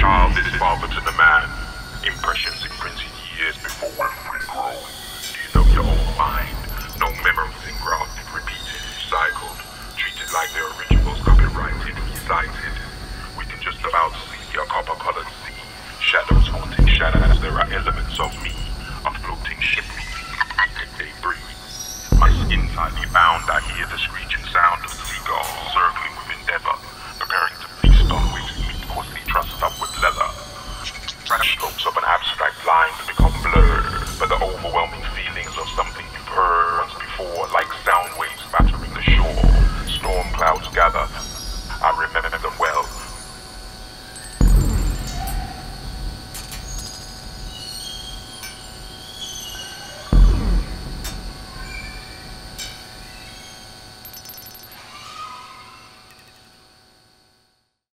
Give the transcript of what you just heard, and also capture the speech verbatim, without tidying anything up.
child is father to the man. Impressions imprinted years before we're fully grown. Do you know your own mind? No memories engrafted, repeated, recycled, treated like their originals, copyrighted, recited. We can just about see your copper-colored sea. Shadows haunting shadows, there are elements of me. A floating ship meeting debris. My skin tightly bound, I hear the screeching sound of seagulls.